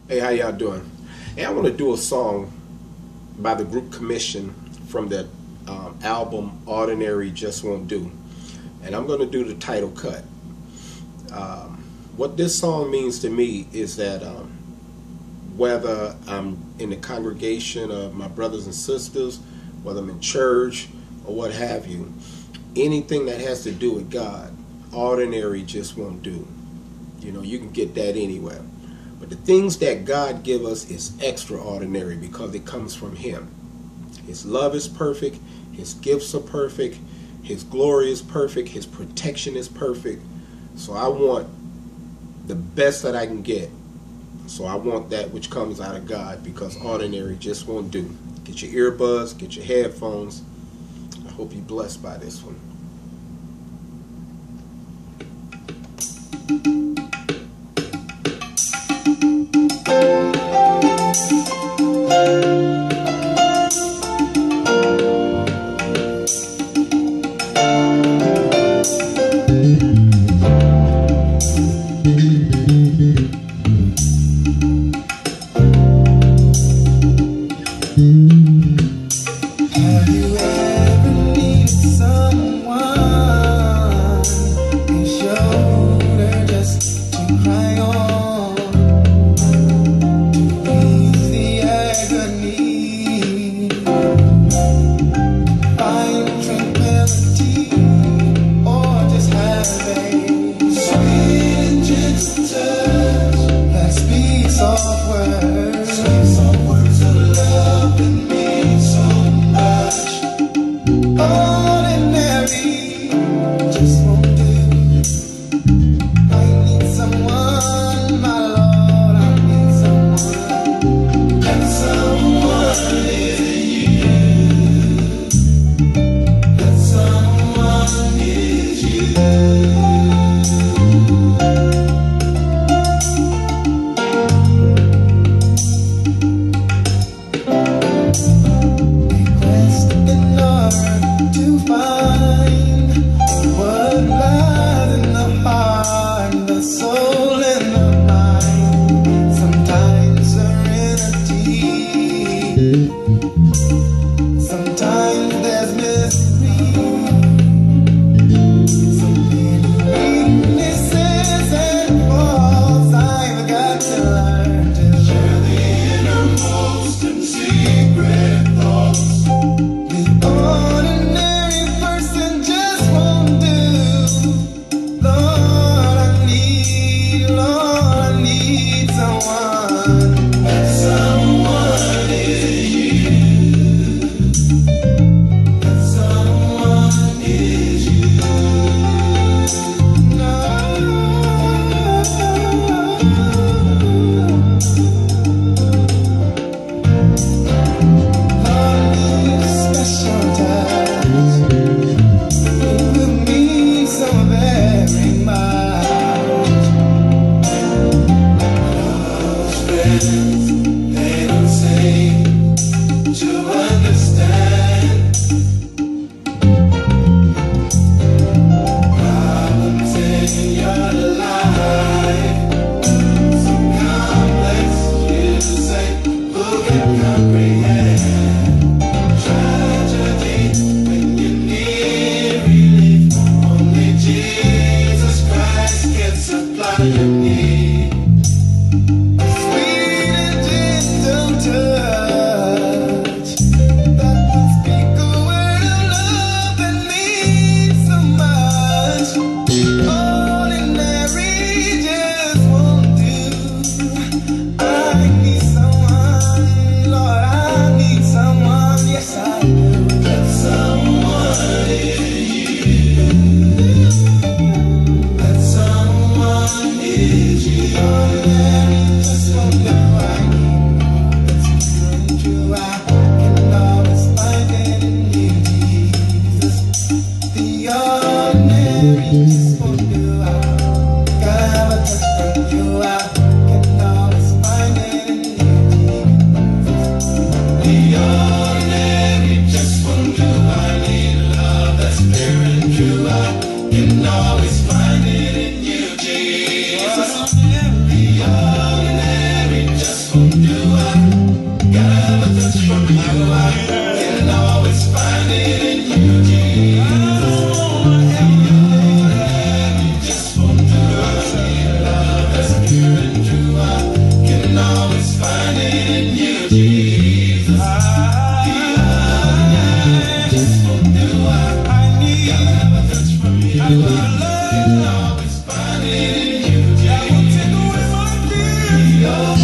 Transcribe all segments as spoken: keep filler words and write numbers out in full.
Hey, how y'all doing? Hey, I want to do a song by the group Commission from the um, album Ordinary Just Won't Do. And I'm going to do the title cut. Um, what this song means to me is that um, whether I'm in the congregation of my brothers and sisters, whether I'm in church or what have you, anything that has to do with God, ordinary just won't do. You know, you can get that anywhere. But the things that God give us is extraordinary because it comes from Him. His love is perfect. His gifts are perfect. His glory is perfect. His protection is perfect. So I want the best that I can get. So I want that which comes out of God because ordinary just won't do. Get your earbuds, get your headphones. I hope you're blessed by this one. Have you ever needed someone, a shoulder just to cry on, to ease the agony, find tranquility, or just have a sweet and gentle touch that speaks soft words, speaks soft words of love and mean so much. Ordinary just won't do. I need someone, my Lord, I need someone. That someone is you. That someone is you. To find what lies in the heart, the soul and the mind. Sometimes serenity, sometimes there's mystery, so many weaknesses and faults I've got to learn to share the innermost and secret thoughts. The ordinary person just won't do. Lord, I need, Lord, I need someone. That someone is you. That someone is you. No. Lord, need a special touch. It will mean so very much. Those friends, they don't seem to understand. Problems in your life, so complex, you say, who can comprehend? Tragedy when you need relief, only Jesus Christ can supply your need. A sweet and gentle touch that will speak a word of love that means so much. Ordinary just won't do. I need someone, Lord, I need someone, yes I do. That someone is you. That someone is you. Ordinary just won't do. I need that's true and true. I can always find it in you, Jesus. The ordinary just won't do. I gotta have a touch from you. I can always find it in just won't do. I gotta have a touch from you. I can always find it in you, Jesus. You just won't do. I need love that's pure and true. I can always find it in you, Jesus. You just won't do. I need gotta have a touch from you. I can always find it in you, Jesus. I will take away my fears.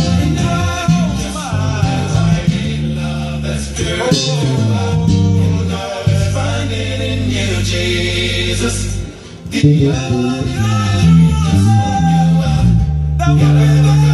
Jesus, the